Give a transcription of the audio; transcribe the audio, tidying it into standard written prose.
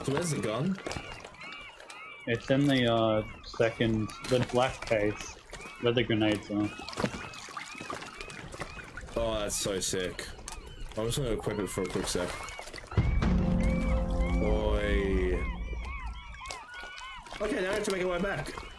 So where's the gun? It's in the the black case where the grenades are. Oh, that's so sick. I'm just gonna equip it for a quick sec. Boy. Okay, now I have to make my way back.